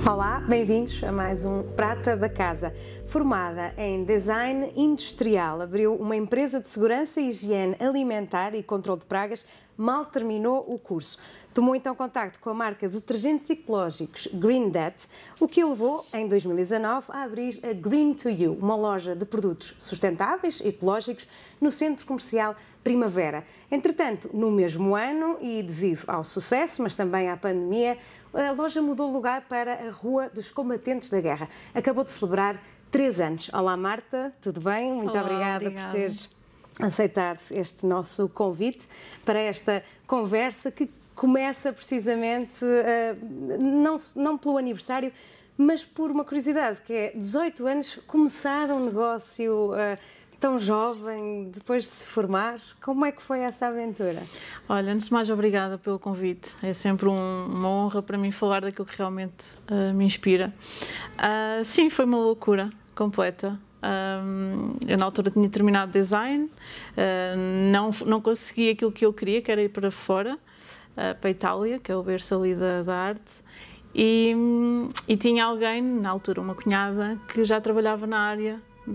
Olá, bem-vindos a mais um Prata da Casa. Formada em Design Industrial, abriu uma empresa de segurança e higiene alimentar e controle de pragas, mal terminou o curso. Tomou então contacto com a marca de detergentes ecológicos GreenDead, o que o levou, em 2019, a abrir a Green to You, uma loja de produtos sustentáveis e ecológicos no centro comercial Primavera. Entretanto, no mesmo ano, e devido ao sucesso, mas também à pandemia, a loja mudou lugar para a Rua dos Combatentes da Guerra. Acabou de celebrar 3 anos. Olá Marta, tudo bem? Muito obrigada por teres aceitado este nosso convite para esta conversa que começa precisamente, não pelo aniversário, mas por uma curiosidade, que é 18 anos, começar um negócio tão jovem, depois de se formar. Como é que foi essa aventura? Olha, antes de mais, obrigada pelo convite. É sempre uma honra para mim falar daquilo que realmente me inspira. Sim, foi uma loucura completa. Eu na altura tinha terminado design, não consegui aquilo que eu queria, que era ir para fora, para a Itália, que é o berço ali da arte. E tinha alguém, na altura uma cunhada, que já trabalhava na área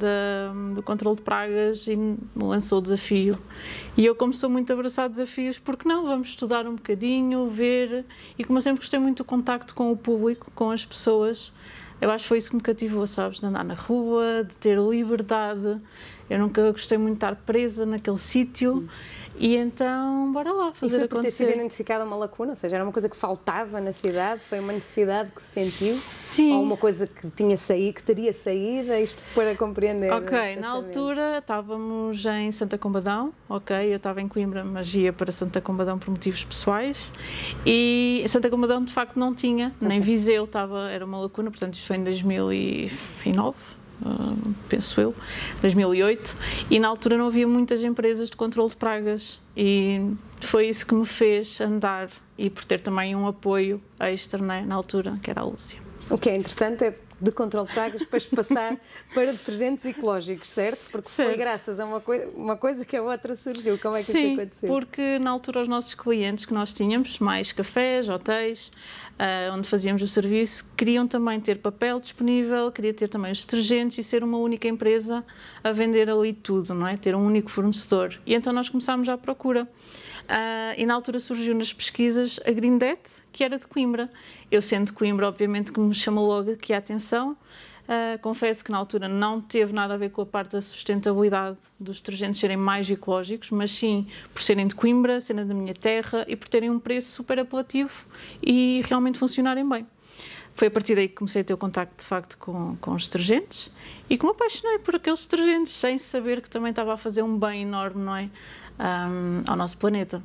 do controle de pragas e me lançou o desafio. E eu, como sou muito abraçada a desafios, porque não? Vamos estudar um bocadinho, ver. E como eu sempre gostei muito do contacto com o público, com as pessoas, eu acho que foi isso que me cativou, sabes? De andar na rua, de ter liberdade. Eu nunca gostei muito de estar presa naquele sítio. E então, bora lá fazer acontecer. E foi por ter sido identificada uma lacuna? Ou seja, era uma coisa que faltava na cidade? Foi uma necessidade que se sentiu? Sim. Ou uma coisa que tinha saído, que teria saído? Isto para compreender. Ok, na altura estávamos em Santa Combadão, ok? Eu estava em Coimbra, mas ia para Santa Combadão por motivos pessoais. E Santa Combadão, de facto, não tinha, nem Viseu, era uma lacuna, portanto, isto foi em 2009. Penso eu, 2008, e na altura não havia muitas empresas de controle de pragas e foi isso que me fez andar e por ter também um apoio extra, né, na altura, que era a Lúcia. O que é interessante é de controle de pragas depois passar para detergentes ecológicos, certo? Porque foi graças a uma coisa que a outra surgiu. Como é que isso aconteceu? Porque na altura os nossos clientes que nós tínhamos, mais cafés, hotéis, onde fazíamos o serviço, queriam também ter papel disponível, queria ter também os detergentes e ser uma única empresa a vender ali tudo, não é? Ter um único fornecedor. E então nós começámos à procura. E na altura surgiu nas pesquisas a GreenDead, que era de Coimbra. Eu sendo de Coimbra, obviamente que me chamou logo aqui a atenção. Confesso que na altura não teve nada a ver com a parte da sustentabilidade dos detergentes serem mais ecológicos, mas sim por serem de Coimbra, serem da minha terra e por terem um preço super apelativo e realmente funcionarem bem. Foi a partir daí que comecei a ter o contacto, de facto, com os detergentes e que me apaixonei por aqueles detergentes, sem saber que também estava a fazer um bem enorme, não é? Ao nosso planeta.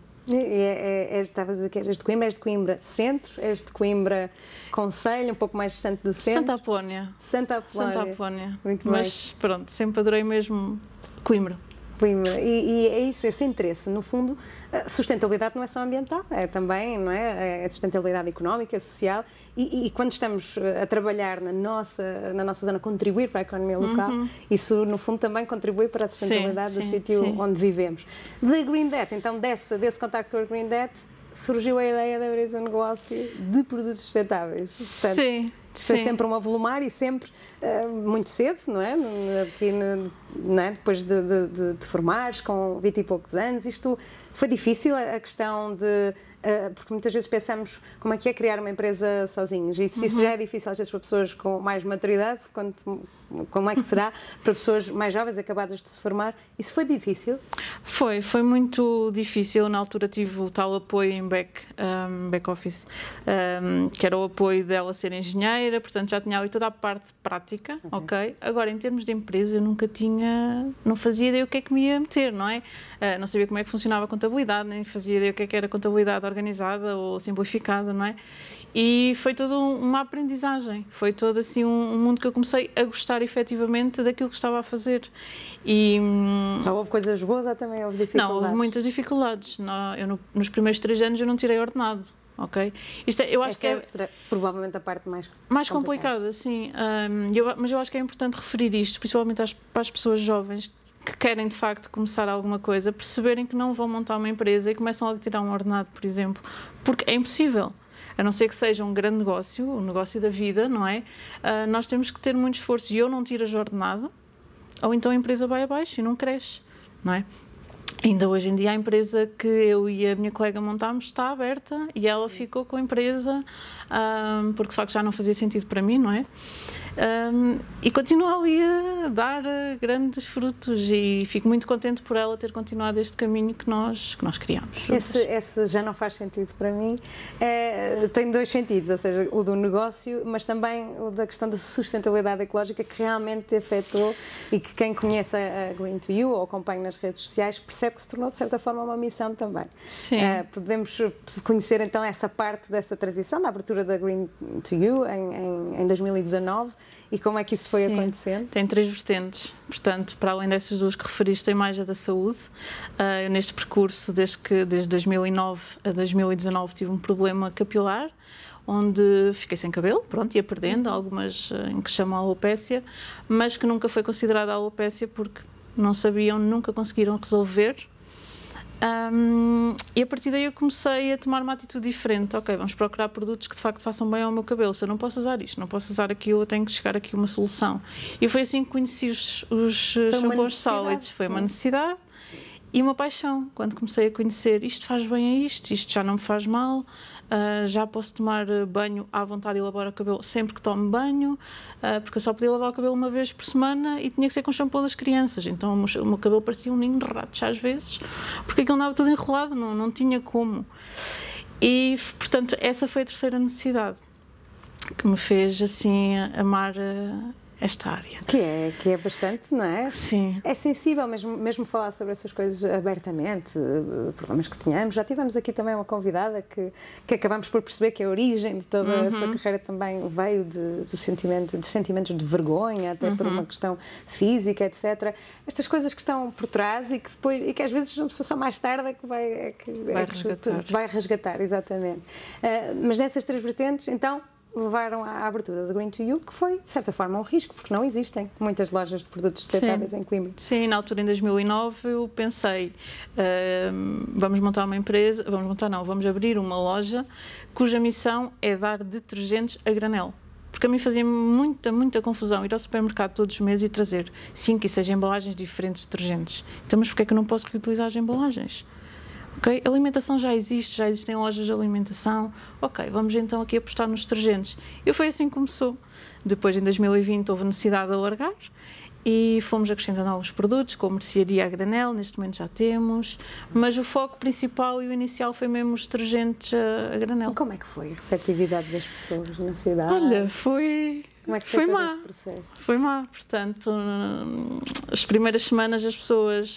Estavas a dizer que eras de Coimbra, és de Coimbra Centro, és de Coimbra Concelho, um pouco mais distante do centro? Santa Apolónia. Santa Apolónia. Santa Apolónia. Muito bem. Mas pronto, sempre adorei mesmo Coimbra. E é isso, esse interesse. No fundo, a sustentabilidade não é só ambiental, é também, não é? É sustentabilidade económica, social. E quando estamos a trabalhar na nossa zona, contribuir para a economia local, isso, no fundo, também contribui para a sustentabilidade do sítio onde vivemos. Da GreenDead, então, desse contacto com a GreenDead, surgiu a ideia de abrir um negócio de produtos sustentáveis. Portanto, sim. Foi sempre uma volumar e sempre muito cedo, não é? Depois de formares, com 20 e poucos anos, isto foi difícil, a questão de... porque muitas vezes pensamos como é que é criar uma empresa sozinhos, e se isso já é difícil às vezes para pessoas com mais maturidade, como é que será para pessoas mais jovens, acabadas de se formar? Isso foi difícil? Foi muito difícil. Na altura tive o tal apoio em back office, que era o apoio dela ser engenheira, portanto já tinha ali toda a parte prática, ok? Agora, em termos de empresa, eu não fazia ideia o que é que me ia meter, não é? Não sabia como é que funcionava a contabilidade, nem fazia ideia o que é que era contabilidade organizada ou simplificada, não é? E foi toda uma aprendizagem, foi todo assim um mundo que eu comecei a gostar efetivamente daquilo que estava a fazer. Só houve coisas boas ou também houve dificuldades? Não, houve muitas dificuldades. Nos primeiros 3 anos eu não tirei ordenado, ok? Eu acho que será provavelmente a parte mais complicada, sim. Mas eu acho que é importante referir isto, principalmente para as pessoas jovens que querem de facto começar alguma coisa, perceberem que não vão montar uma empresa e começam logo a tirar um ordenado, por exemplo, porque é impossível. a não ser que seja um grande negócio, o negócio da vida, não é? Nós temos que ter muito esforço e eu não tiro a jornada, ou então a empresa vai abaixo e não cresce, não é? Ainda hoje em dia a empresa que eu e a minha colega montámos está aberta e ela ficou com a empresa porque de facto já não fazia sentido para mim, não é? E continua ali a dar grandes frutos e fico muito contente por ela ter continuado este caminho que nós criámos. Esse já não faz sentido para mim, tem dois sentidos, ou seja, o do negócio, mas também o da questão da sustentabilidade ecológica que realmente te afetou e que quem conhece a Green2You ou acompanha nas redes sociais percebe que se tornou de certa forma uma missão também. Sim. Podemos conhecer então essa parte dessa transição, da abertura da Green2You em 2019 e como é que isso foi acontecendo? Tem 3 vertentes, portanto, para além dessas 2 que referiste, tem mais a da saúde. Eu neste percurso, desde 2009 a 2019, tive um problema capilar, onde fiquei sem cabelo, pronto, ia perdendo, algumas em que chamam alopécia, mas que nunca foi considerada alopécia porque não sabiam, nunca conseguiram resolver. E a partir daí eu comecei a tomar uma atitude diferente. Ok, vamos procurar produtos que de facto façam bem ao meu cabelo. Se eu não posso usar isto, não posso usar aquilo, eu tenho que chegar aqui a uma solução. E foi assim que conheci os shampoos sólidos. Foi uma necessidade e uma paixão. Quando comecei a conhecer, isto faz bem a isto já não me faz mal, já posso tomar banho à vontade e lavar o cabelo sempre que tomo banho, porque eu só podia lavar o cabelo uma vez por semana e tinha que ser com shampoo das crianças, então o meu cabelo parecia um ninho de ratos às vezes, porque aquilo andava tudo enrolado, não tinha como. E, portanto, essa foi a terceira necessidade que me fez, assim, amar esta área. Que é bastante, não é? Sim. É sensível mesmo falar sobre essas coisas abertamente, problemas que tínhamos. Já tivemos aqui também uma convidada que acabamos por perceber que a origem de toda a sua carreira também veio dos sentimentos de vergonha, até por uma questão física, etc. Estas coisas que estão por trás e que às vezes a pessoa só mais tarde é que vai resgatar, exatamente. Mas nessas 3 vertentes, então, levaram à abertura da Green2You, que foi, de certa forma, um risco, porque não existem muitas lojas de produtos sustentáveis em Coimbra. Sim, na altura, em 2009, eu pensei, vamos montar uma empresa, vamos abrir uma loja cuja missão é dar detergentes a granel. Porque a mim fazia muita confusão ir ao supermercado todos os meses e trazer 5 e 6 embalagens diferentes de detergentes. Então, mas porquê é que eu não posso reutilizar as embalagens? Okay? A alimentação já existem lojas de alimentação. Ok, vamos então aqui apostar nos detergentes. E foi assim que começou. Depois, em 2020, houve necessidade de alargar e fomos acrescentando alguns produtos, como mercearia a granel, neste momento já temos, mas o foco principal e o inicial foi mesmo os detergentes a granel. E como é que foi a receptividade das pessoas na cidade? Olha, foi... Como é que foi todo esse processo? Foi má, portanto, as primeiras semanas as pessoas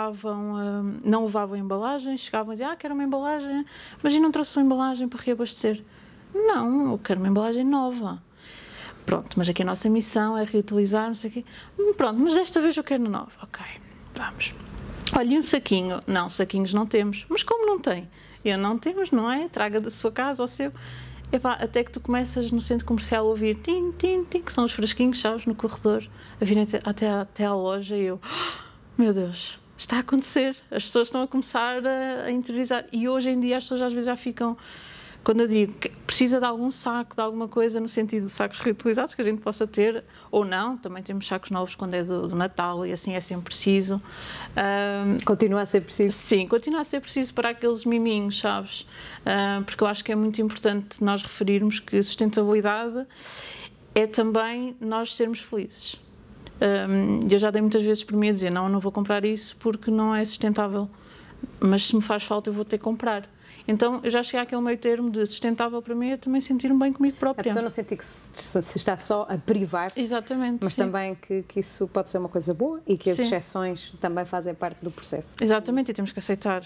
não levavam embalagens, chegavam a dizer, quero uma embalagem, mas e não trouxe uma embalagem para reabastecer? Não, eu quero uma embalagem nova. Pronto, mas aqui a nossa missão é reutilizar, não sei o quê. Pronto, mas desta vez eu quero nova. Ok, vamos. Olha, e um saquinho? Não, saquinhos não temos. Mas como não tem? Não temos, não é? Traga da sua casa ao seu... Epá, até que tu começas no centro comercial a ouvir tim, tim, tim, que são os frasquinhos, sabes, no corredor, a virem até à loja e eu, meu Deus, está a acontecer, as pessoas estão a começar a interiorizar e hoje em dia as pessoas às vezes já ficam, quando eu digo que precisa de algum saco, de alguma coisa, no sentido de sacos reutilizados que a gente possa ter, ou não, também temos sacos novos quando é do Natal e assim é sempre preciso. Continua a ser preciso? Sim, continua a ser preciso para aqueles miminhos, sabes? Porque eu acho que é muito importante nós referirmos que sustentabilidade é também nós sermos felizes. Eu já dei muitas vezes por mim a dizer, não vou comprar isso porque não é sustentável, mas se me faz falta eu vou ter que comprar. Então, eu já cheguei àquele meio termo de sustentável para mim é também sentir-me bem comigo própria. A pessoa não sentir que se está só a privar. Exatamente. Mas também que isso pode ser uma coisa boa e que as exceções também fazem parte do processo. Exatamente, e temos que aceitar.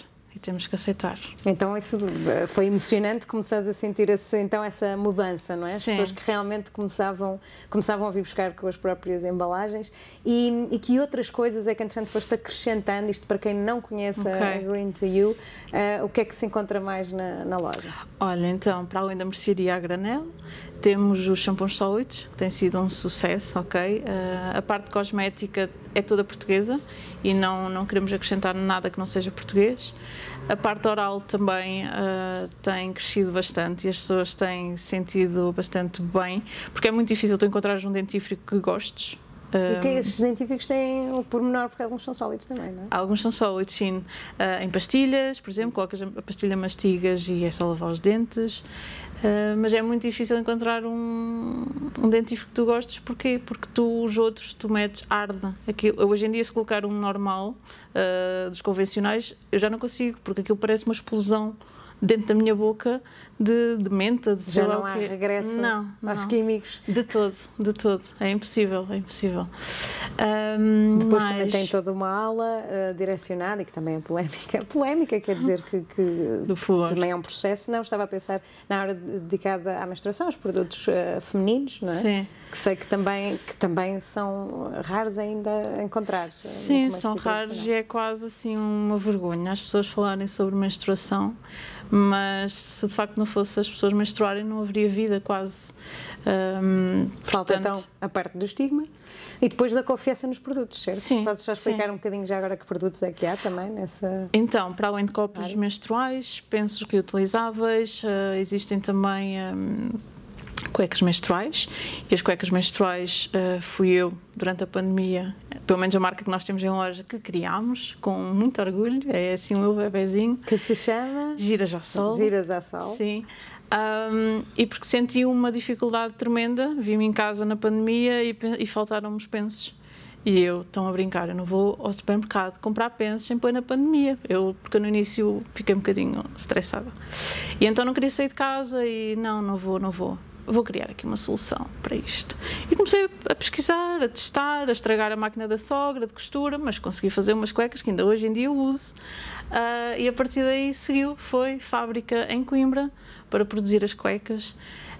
Então isso foi emocionante, começares a sentir essa mudança, não é? As pessoas que realmente começavam a vir buscar com as próprias embalagens e que outras coisas é que entretanto foste acrescentando, isto para quem não conhece a Green2You, o que é que se encontra mais na loja? Olha, então, para além da mercearia a granel, Temos os shampoos sólidos, que tem sido um sucesso, ok? A parte cosmética é toda portuguesa e não queremos acrescentar nada que não seja português. A parte oral também tem crescido bastante e as pessoas têm sentido bastante bem, porque é muito difícil tu encontrares um dentífrico que gostes. E que esses dentífricos têm o pormenor, porque alguns são sólidos também, não é? Alguns são sólidos, sim. Em pastilhas, por exemplo, colocas a pastilha, mastigas e é só lavar os dentes. Mas é muito difícil encontrar um dentífrico que tu gostes. Porquê? Porque os outros tu metes, arde. Hoje em dia, se colocar um normal, dos convencionais, eu já não consigo, porque aquilo parece uma explosão dentro da minha boca de menta, de sei já lá não o há quê. regresso aos químicos. De todo. É impossível, é impossível. Depois também tem toda uma ala direcionada e que também é polémica. Polémica quer dizer que também é um processo. Não, estava a pensar na área dedicada à menstruação, os produtos femininos, não é? Sim. Que sei que também são raros ainda a encontrar. Sim, são raros e é quase assim uma vergonha as pessoas falarem sobre menstruação, mas se de facto não fosse as pessoas menstruarem não haveria vida quase. Falta então a parte do estigma e depois da confiança nos produtos, certo? Sim. Podes só explicar um bocadinho já agora que produtos é que há também nessa... Então, para além de copos menstruais, pensos reutilizáveis, existem também cuecas menstruais, e as cuecas menstruais fui eu, durante a pandemia, pelo menos a marca que nós temos em loja, que criámos, com muito orgulho, é assim o meu bebezinho. Que se chama? Giras ao Sol. Giras ao Sol. Sim. E porque senti uma dificuldade tremenda, vi-me em casa na pandemia e faltaram-me os pensos. E estão a brincar, eu não vou ao supermercado comprar pensos em plena pandemia, porque no início fiquei um bocadinho estressada. E então não queria sair de casa e não vou. Vou criar aqui uma solução para isto. E comecei a pesquisar, a testar, a estragar a máquina da sogra de costura, mas consegui fazer umas cuecas que ainda hoje em dia uso. E a partir daí foi fábrica em Coimbra para produzir as cuecas.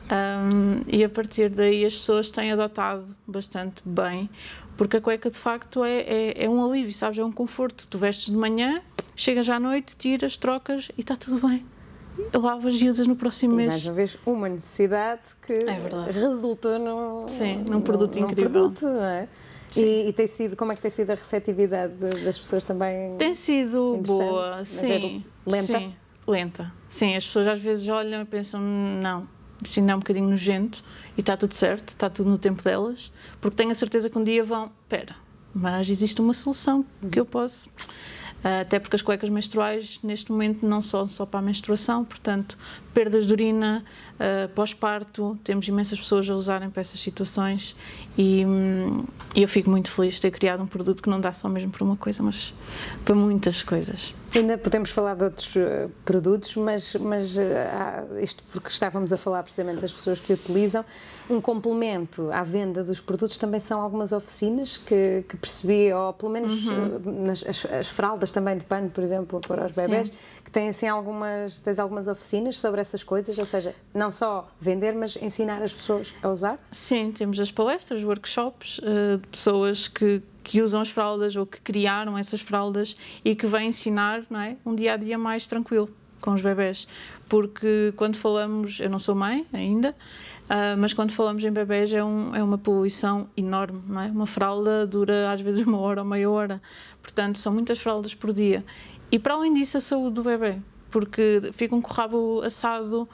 E a partir daí as pessoas têm adotado bastante bem, porque a cueca de facto é um alívio, sabes? É um conforto. Tu vestes de manhã, chegas à noite, tiras, trocas e está tudo bem. Lavas e usas no próximo mês. Mais uma vez, uma necessidade que resultou num produto incrível. Produto, não é? E tem sido, como é que tem sido a receptividade das pessoas também? Tem sido boa, sim. Lenta? Sim, lenta. Sim, as pessoas às vezes olham e pensam, não, isso ainda é um bocadinho nojento e está tudo certo, está tudo no tempo delas, porque tenho a certeza que um dia mas existe uma solução que eu posso... Até porque as cuecas menstruais neste momento não são só para a menstruação, portanto, perdas de urina, pós-parto, temos imensas pessoas a usarem para essas situações e eu fico muito feliz de ter criado um produto que não dá só mesmo para uma coisa, mas para muitas coisas. Ainda podemos falar de outros produtos, mas isto porque estávamos a falar precisamente das pessoas que utilizam. Um complemento à venda dos produtos também são algumas oficinas que percebi, ou pelo menos as fraldas também de pano, por exemplo, para os bebés, que têm assim tens algumas oficinas sobre essas coisas, ou seja, não só vender, mas ensinar as pessoas a usar? Sim, temos as palestras, workshops de pessoas que usam as fraldas ou que criaram essas fraldas e que vêm ensinar, não é, um dia-a-dia mais tranquilo com os bebés, porque quando falamos, eu não sou mãe ainda, mas quando falamos em bebés é uma poluição enorme, não é? Uma fralda dura às vezes 1 hora ou meia hora, portanto são muitas fraldas por dia. E para além disso a saúde do bebê, porque ficam com o rabo assado,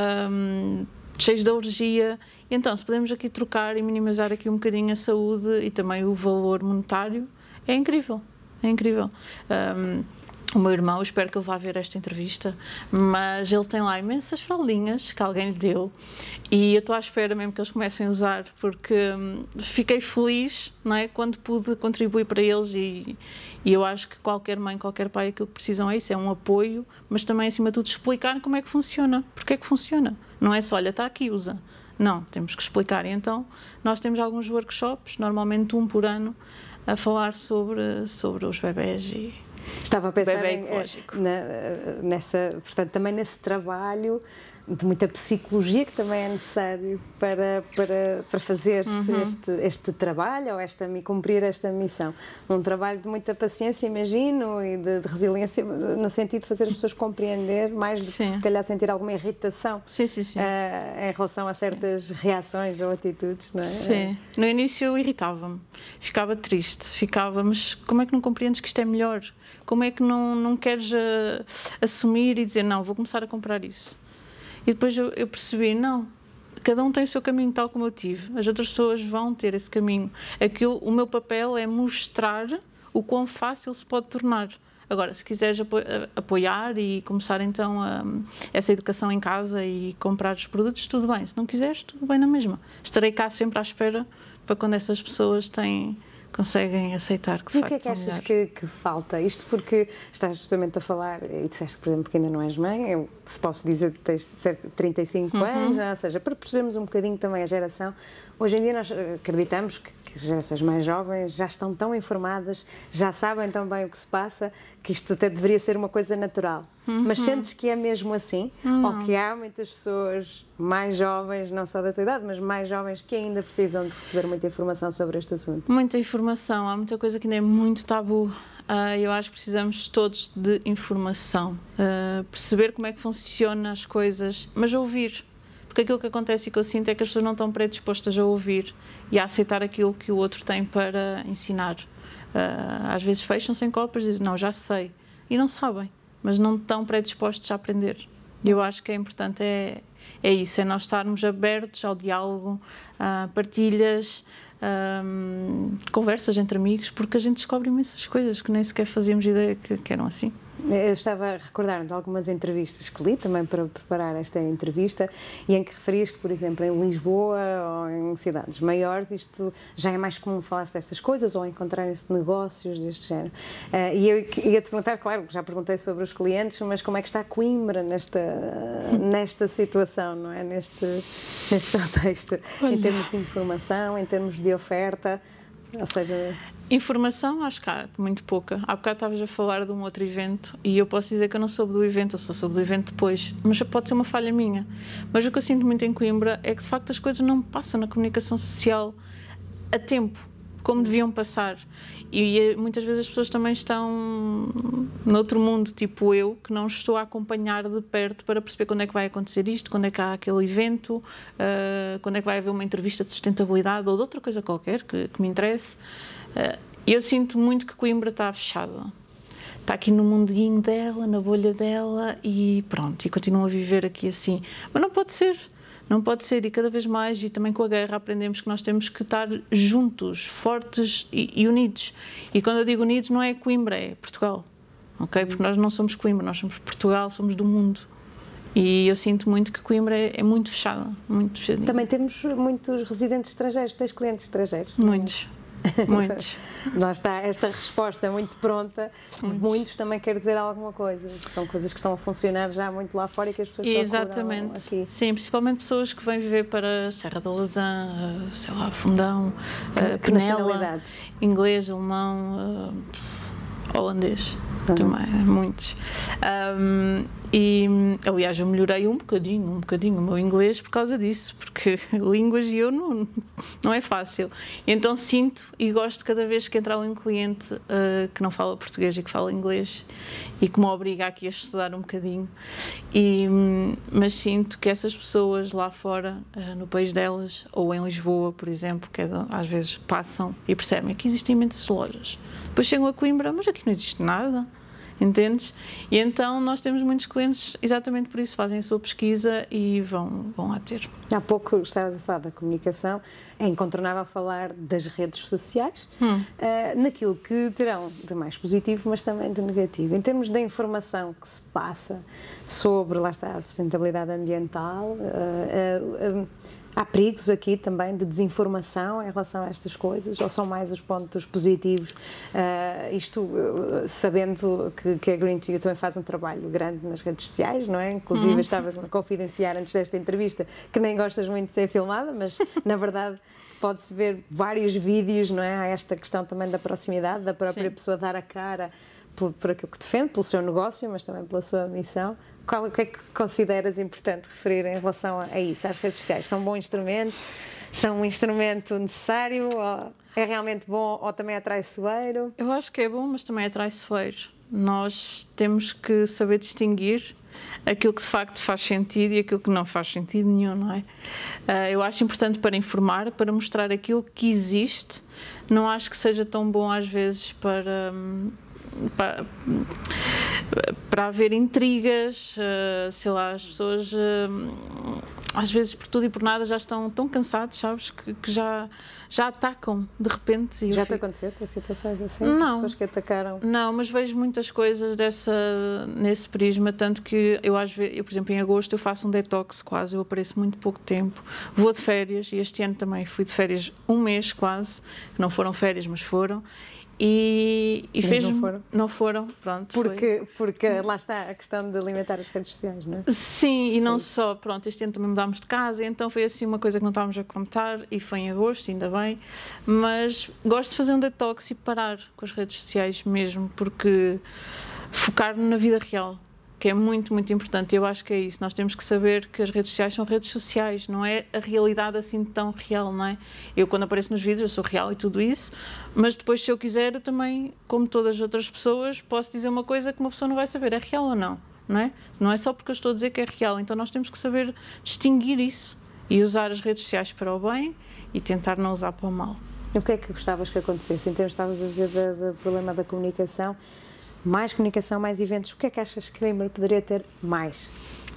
cheios de alergia. Então, se podemos aqui trocar e minimizar aqui um bocadinho a saúde e também o valor monetário, é incrível, é incrível. O meu irmão, espero que ele vá ver esta entrevista, mas ele tem lá imensas fraldinhas que alguém lhe deu e eu estou à espera mesmo que eles comecem a usar, porque fiquei feliz, não é, quando pude contribuir para eles e eu acho que qualquer mãe, qualquer pai, aquilo que precisam é isso, é um apoio, mas também, acima de tudo, explicar como é que funciona, porque é que funciona. Não é só, olha, está aqui, usa. Não, temos que explicar. E então, nós temos alguns workshops, normalmente 1 por ano, a falar sobre os bebés e... Estava a pensar bebê ecológico. portanto, também nesse trabalho de muita psicologia que também é necessário para fazer este trabalho, ou cumprir esta missão. Um trabalho de muita paciência, imagino, e de resiliência, no sentido de fazer as pessoas compreender, mais do que se calhar sentir alguma irritação em relação a certas reações ou atitudes, não é? Sim. No início eu irritava-me, ficava triste, mas como é que não compreendes que isto é melhor? Como é que não queres assumir e dizer, não, vou começar a comprar isso? E depois eu percebi, não, cada um tem o seu caminho tal como eu tive, as outras pessoas vão ter esse caminho. O meu papel é mostrar o quão fácil se pode tornar. Agora, se quiseres apoiar e começar então essa educação em casa e comprar os produtos, tudo bem. Se não quiseres, tudo bem na mesma. Estarei cá sempre à espera para quando essas pessoas conseguem aceitar que de facto são melhores. E o que é que achas que falta? Isto porque estás precisamente a falar, e disseste, por exemplo, que ainda não és mãe, eu se posso dizer que tens cerca de 35 anos, ou seja, para percebermos um bocadinho também a geração. Hoje em dia nós acreditamos que as gerações mais jovens já estão tão informadas, já sabem tão bem o que se passa, que isto até deveria ser uma coisa natural. Mas sentes que é mesmo assim? Ou que há muitas pessoas mais jovens, não só da tua idade, mas mais jovens, que ainda precisam de receber muita informação sobre este assunto? Muita informação, há muita coisa que ainda é muito tabu. Eu acho que precisamos todos de informação, perceber como é que funcionam as coisas, mas ouvir. Porque aquilo que acontece e que eu sinto é que as pessoas não estão predispostas a ouvir e a aceitar aquilo que o outro tem para ensinar. Às vezes fecham-se em copas e dizem, não, já sei. E não sabem, mas não estão predispostos a aprender. E eu acho que é importante, é isso, é nós estarmos abertos ao diálogo, a partilhas, conversas entre amigos, porque a gente descobre imensas coisas que nem sequer fazíamos ideia que eram assim. Eu estava a recordar-me de algumas entrevistas que li também para preparar esta entrevista e em que referias que, por exemplo, em Lisboa ou em cidades maiores isto já é mais comum falar-se dessas coisas ou encontrarem-se negócios deste género. E eu ia-te perguntar, claro, já perguntei sobre os clientes, mas como é que está Coimbra nesta situação, não é? Neste contexto, em termos de informação, em termos de oferta, ou seja... Informação, acho que há muito pouca. Há bocado estavas a falar de um outro evento e eu posso dizer que eu não soube do evento, eu só soube do evento depois, mas pode ser uma falha minha. Mas o que eu sinto muito em Coimbra é que de facto as coisas não passam na comunicação social a tempo, como deviam passar. E muitas vezes as pessoas também estão noutro mundo, tipo eu, que não estou a acompanhar de perto para perceber quando é que vai acontecer isto, quando é que há aquele evento, quando é que vai haver uma entrevista de sustentabilidade ou de outra coisa qualquer que me interesse. Eu sinto muito que Coimbra está fechada. Está aqui no mundinho dela, na bolha dela e pronto, e continua a viver aqui assim. Mas não pode ser. Não pode ser, e cada vez mais, e também com a guerra aprendemos que nós temos que estar juntos, fortes e unidos. E quando eu digo unidos não é Coimbra, é Portugal, ok? Porque nós não somos Coimbra, nós somos Portugal, somos do mundo. E eu sinto muito que Coimbra é muito fechada, muito fechadinha. Também temos muitos residentes estrangeiros, tens clientes estrangeiros? Muitos. Muitos. Lá está, esta resposta muito pronta, muitos também quer dizer alguma coisa, que são coisas que estão a funcionar já muito lá fora e que as pessoas exatamente aqui. Sim, principalmente pessoas que vêm viver para Serra da Lousã, sei lá, Fundão, que Penela, inglês, alemão, holandês, também, muitos. E, aliás, eu melhorei um bocadinho o meu inglês por causa disso, porque línguas e eu não é fácil. Então sinto e gosto cada vez que entrar um cliente que não fala português e que fala inglês e que me obriga aqui a estudar um bocadinho. Mas sinto que essas pessoas lá fora, no país delas, ou em Lisboa, por exemplo, que às vezes passam e percebem que existem imensas lojas. Depois chegam a Coimbra, mas aqui não existe nada. Entendes? E então nós temos muitos clientes exatamente por isso, fazem a sua pesquisa e vão lá ter. Há pouco estavas a falar da comunicação, é incontornável falar das redes sociais, naquilo que terão de mais positivo, mas também de negativo. Em termos da informação que se passa sobre, lá está, a sustentabilidade ambiental, há perigos aqui também de desinformação em relação a estas coisas, ou são mais os pontos positivos? Isto sabendo que a Green to You também faz um trabalho grande nas redes sociais, não é? Inclusive estavas a confidenciar antes desta entrevista que nem gostas muito de ser filmada, mas na verdade pode-se ver vários vídeos, não é? Há esta questão também da proximidade, da própria pessoa dar a cara por aquilo que defende, pelo seu negócio, mas também pela sua missão. O que é que consideras importante referir em relação a isso? As redes sociais são um bom instrumento? São um instrumento necessário? Ou é realmente bom ou também é traiçoeiro? Eu acho que é bom, mas também é traiçoeiro. Nós temos que saber distinguir aquilo que de facto faz sentido e aquilo que não faz sentido nenhum, não é? Eu acho importante para informar, para mostrar aquilo que existe. Não acho que seja tão bom às vezes para haver intrigas, sei lá, as pessoas às vezes por tudo e por nada já estão tão cansados, sabes, que já atacam de repente. Já te aconteceu ter situações assim? Não. Pessoas que atacaram? Não, mas vejo muitas coisas nesse prisma, tanto que eu às vezes, por exemplo, em agosto eu faço um detox quase, eu apareço muito pouco tempo, vou de férias e este ano também fui de férias um mês quase, não foram férias, mas foram. E fez não foram, pronto. Porque lá está a questão de alimentar as redes sociais, não é? Sim, e não só, pronto, este ano também mudámos de casa, então foi assim uma coisa que não estávamos a contar e foi em agosto, ainda bem, mas gosto de fazer um detox e parar com as redes sociais mesmo, porque focar na vida real, que é muito, muito importante. Eu acho que é isso. Nós temos que saber que as redes sociais são redes sociais, não é a realidade assim tão real, não é? Eu, quando apareço nos vídeos, eu sou real e tudo isso, mas depois, se eu quiser, eu também, como todas as outras pessoas, posso dizer uma coisa que uma pessoa não vai saber. É real ou não? Não é? Não é só porque eu estou a dizer que é real. Então, nós temos que saber distinguir isso e usar as redes sociais para o bem e tentar não usar para o mal. E o que é que gostavas que acontecesse? Em termos, estavas a dizer do problema da comunicação, mais comunicação, mais eventos, o que é que achas que Coimbra poderia ter mais?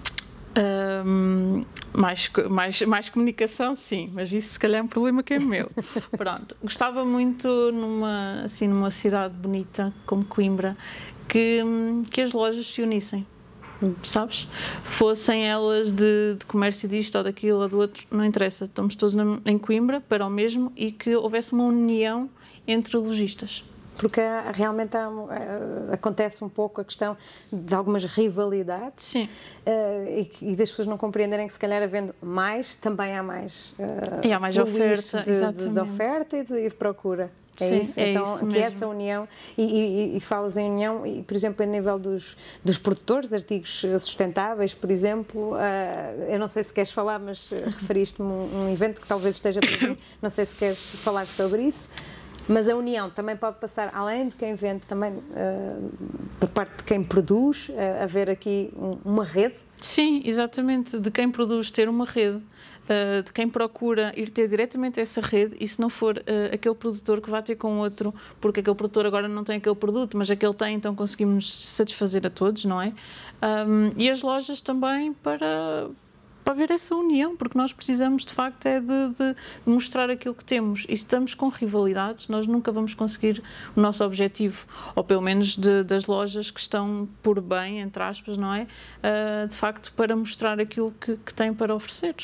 Mais comunicação, sim, mas isso se calhar é um problema que é meu. Pronto, gostava muito numa cidade bonita como Coimbra que as lojas se unissem, sabes? Fossem elas de comércio disto ou daquilo ou do outro, não interessa, estamos todos em Coimbra para o mesmo e que houvesse uma união entre lojistas. Porque realmente acontece um pouco a questão de algumas rivalidades. Sim. E das pessoas não compreenderem que se calhar havendo mais, também há mais, há mais oferta, de oferta e de procura. É Sim, isso? é Então, isso que mesmo. essa união, e falas em união, e, por exemplo, a nível dos produtores de artigos sustentáveis, por exemplo, eu não sei se queres falar, mas referiste-me um evento que talvez esteja por vir, não sei se queres falar sobre isso. Mas a união também pode passar, além de quem vende, também por parte de quem produz, haver aqui uma rede? Sim, exatamente, de quem produz ter uma rede, de quem procura ir ter diretamente essa rede, e se não for aquele produtor que vai ter com outro, porque aquele produtor agora não tem aquele produto, mas aquele tem, então conseguimos satisfazer a todos, não é? E as lojas também para haver essa união, porque nós precisamos de facto de mostrar aquilo que temos, e se estamos com rivalidades nós nunca vamos conseguir o nosso objetivo, ou pelo menos das lojas que estão por bem, entre aspas, não é? De facto para mostrar aquilo que têm para oferecer.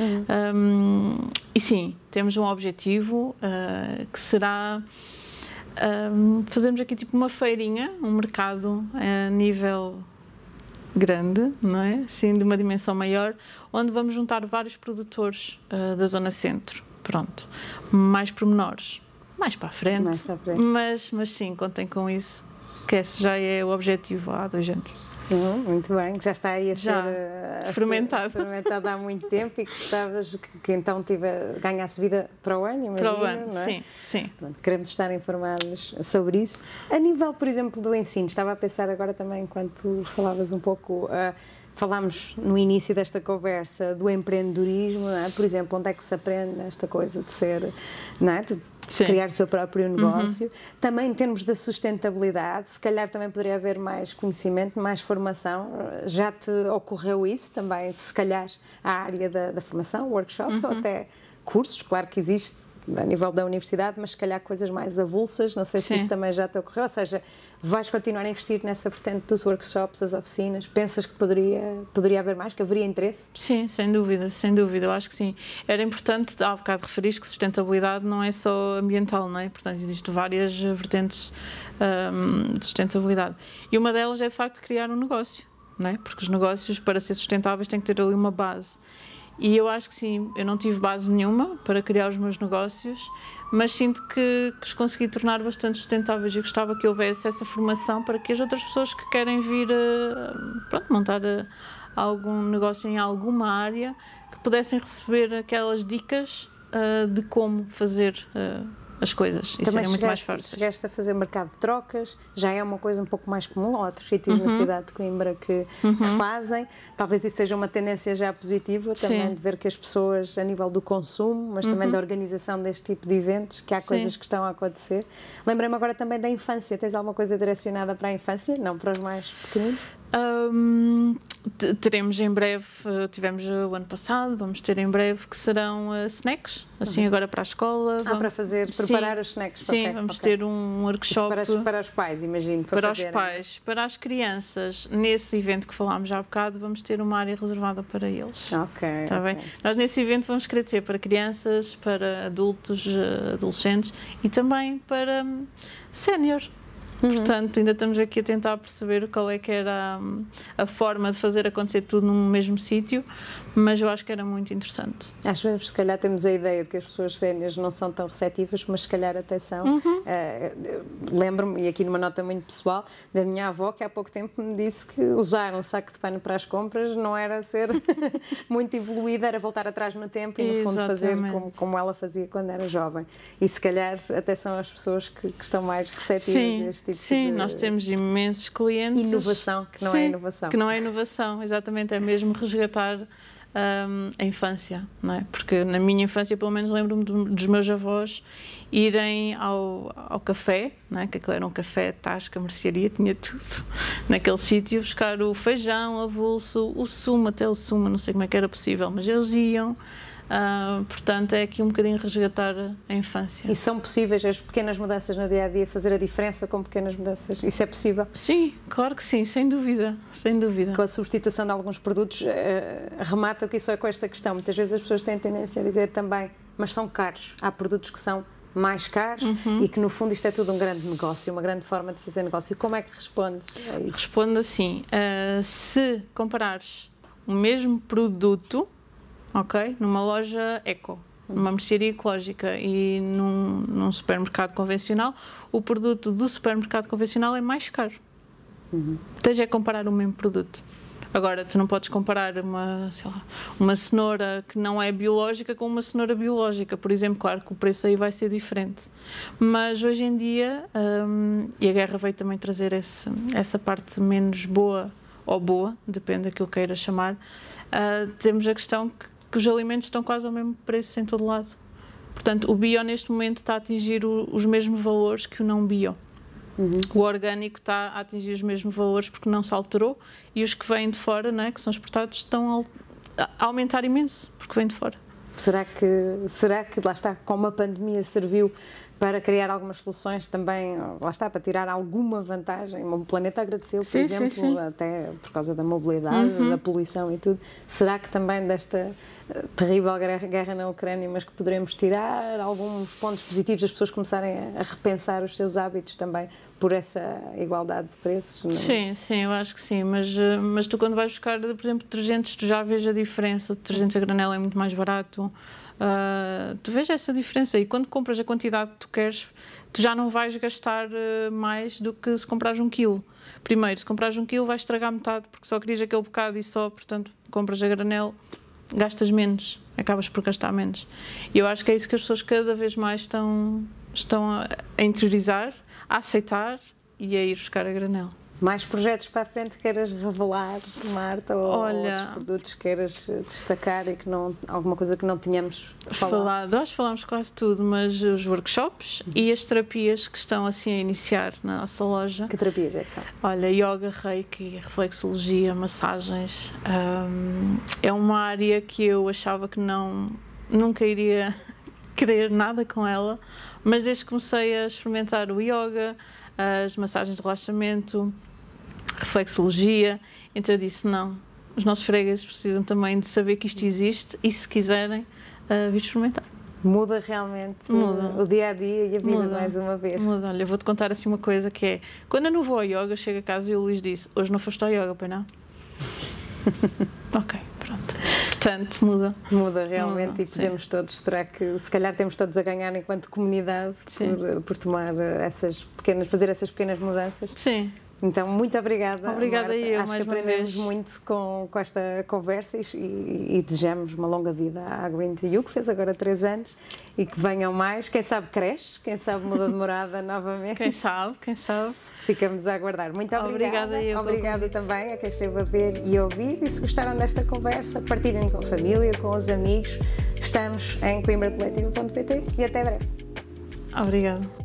E sim, temos um objetivo que será fazermos aqui tipo uma feirinha, um mercado a nível grande, não é? Sim, de uma dimensão maior, onde vamos juntar vários produtores da zona centro. Pronto, mais pormenores, mais para a frente, mas sim, contem com isso, que esse já é o objetivo há 2 anos. Muito bem, já está aí a ser fermentado há muito tempo, e que gostavas que então ganhasse vida para o ano, imagino, para o ano, não é? Sim. Pronto, queremos estar informados sobre isso. A nível, por exemplo, do ensino, estava a pensar agora também, enquanto tu falavas um pouco, falámos no início desta conversa do empreendedorismo, não é? Por exemplo, onde é que se aprende esta coisa de ser, não é? De criar o seu próprio negócio. Também em termos da sustentabilidade, se calhar também poderia haver mais conhecimento, mais formação. Já te ocorreu isso também, se calhar, a área da formação, workshops ou até cursos? Claro que existe a nível da universidade, mas se calhar coisas mais avulsas, não sei se isso também já te ocorreu, ou seja, vais continuar a investir nessa vertente dos workshops, das oficinas? Pensas que poderia haver mais, que haveria interesse? Sim, sem dúvida, eu acho que sim. Era importante, há bocado referiste que sustentabilidade não é só ambiental, não é? Portanto, existem várias vertentes de sustentabilidade. E uma delas é, de facto, criar um negócio, não é? Porque os negócios, para ser sustentáveis, têm que ter ali uma base. E eu acho que sim, eu não tive base nenhuma para criar os meus negócios, mas sinto que os consegui tornar bastante sustentáveis e gostava que houvesse essa formação para que as outras pessoas que querem vir montar algum negócio em alguma área, que pudessem receber aquelas dicas de como fazer as coisas e serem muito mais fáceis. Chegaste a fazer mercado de trocas, já é uma coisa um pouco mais comum, há outros sítios na cidade de Coimbra que fazem, talvez isso seja uma tendência já positiva também, de ver que as pessoas, a nível do consumo, mas também da organização deste tipo de eventos, que há coisas que estão a acontecer. Lembrei-me agora também da infância, tens alguma coisa direcionada para a infância, não para os mais pequeninos? Teremos em breve, tivemos o ano passado, vamos ter em breve, que serão snacks, assim agora para a escola. Para preparar os snacks. Sim, vamos ter um workshop. Para os pais, imagino. Para os pais, para as crianças, nesse evento que falámos já há bocado, vamos ter uma área reservada para eles. Está bem? Nós nesse evento vamos querer ter para crianças, para adultos, adolescentes e também para sénior. Portanto, ainda estamos aqui a tentar perceber qual é que era a forma de fazer acontecer tudo num mesmo sítio, mas eu acho que era muito interessante. Acho que se calhar temos a ideia de que as pessoas séniores não são tão receptivas, mas se calhar até são. Lembro-me, e aqui numa nota muito pessoal, da minha avó, que há pouco tempo me disse que usar um saco de pano para as compras não era ser muito evoluída, era voltar atrás no tempo e, no fundo, fazer como ela fazia quando era jovem. E se calhar até são as pessoas que estão mais receptivas a este tipo. Sim, nós temos imensos clientes. Inovação, que não é inovação. Que não é inovação, exatamente, é mesmo resgatar a infância, não é? Porque na minha infância, pelo menos, lembro-me dos meus avós irem ao café, não é? Que aquilo era um café, tasca, mercearia, tinha tudo naquele sítio, buscar o feijão, avulso, o sumo, até o sumo, não sei como é que era possível, mas eles iam. Portanto, é aqui um bocadinho resgatar a infância. E são possíveis as pequenas mudanças no dia-a-dia, fazer a diferença com pequenas mudanças? Isso é possível? Sim, claro que sim, sem dúvida, sem dúvida. Com a substituição de alguns produtos, remata que isso é com esta questão. Muitas vezes as pessoas têm tendência a dizer também, mas são caros. Há produtos que são mais caros e que, no fundo, isto é tudo um grande negócio, uma grande forma de fazer negócio. Como é que respondes? Respondo assim, se comparares o mesmo produto, numa loja eco, numa mercearia ecológica e num supermercado convencional, o produto do supermercado convencional é mais caro. Tens é comparar o mesmo produto. Agora, tu não podes comparar uma cenoura que não é biológica com uma cenoura biológica, por exemplo. Claro que o preço aí vai ser diferente. Mas hoje em dia, e a guerra veio também trazer essa parte menos boa ou boa, depende daquilo que queiras chamar, temos a questão que os alimentos estão quase ao mesmo preço em todo lado. Portanto, o bio neste momento está a atingir os mesmos valores que o não bio. O orgânico está a atingir os mesmos valores porque não se alterou e os que vêm de fora, não é, que são exportados, estão a aumentar imenso porque vêm de fora. Será que lá está, como a pandemia serviu para criar algumas soluções também, lá está, para tirar alguma vantagem? O planeta agradeceu, por exemplo, até por causa da mobilidade, da poluição e tudo. Será que também desta terrível guerra na Ucrânia, mas que poderemos tirar alguns pontos positivos, as pessoas começarem a repensar os seus hábitos também por essa igualdade de preços? Não? Sim, eu acho que sim, mas tu quando vais buscar, por exemplo, detergentes, tu já vês a diferença, o detergente a granel é muito mais barato, tu vês essa diferença e quando compras a quantidade que tu queres, tu já não vais gastar mais do que se comprares 1 quilo. Primeiro, se comprares 1 quilo vais estragar metade, porque só querias aquele bocado e só, portanto, compras a granel, gastas menos, acabas por gastar menos. E eu acho que é isso que as pessoas cada vez mais estão a interiorizar, a aceitar e a ir buscar a granel. Mais projetos para a frente queiras revelar, Marta, ou outros produtos queiras destacar e que não, alguma coisa que não tínhamos falado? Nós falámos quase tudo, mas os workshops e as terapias que estão assim a iniciar na nossa loja. Que terapias é que são? Olha, yoga, reiki, reflexologia, massagens. É uma área que eu achava que nunca iria querer nada com ela, mas desde que comecei a experimentar o yoga, as massagens de relaxamento, reflexologia, então eu disse não, os nossos fregueses precisam também de saber que isto existe e se quiserem vir experimentar. Muda realmente o dia-a-dia e a vida mais uma vez. Muda, olha, vou-te contar assim uma coisa que é, quando eu não vou ao yoga, chego a casa e o Luís disse, hoje não foste ao yoga, pois não? Ok, pronto. importante, muda. Muda realmente e podemos todos, será que se calhar temos todos a ganhar enquanto comunidade por tomar fazer essas pequenas mudanças? Sim. Então, muito obrigada. Obrigada, Marta. eu, Acho mais que uma aprendemos vez. muito com esta conversa e desejamos uma longa vida à Green to You, que fez agora 3 anos, e que venham mais. Quem sabe cresce, quem sabe muda de morada novamente. Quem sabe, quem sabe. Ficamos a aguardar. Muito obrigada. Obrigada também a quem esteve a ver e a ouvir. E se gostaram desta conversa, partilhem com a família, com os amigos. Estamos em coimbracoletivo.pt e até breve. Obrigada.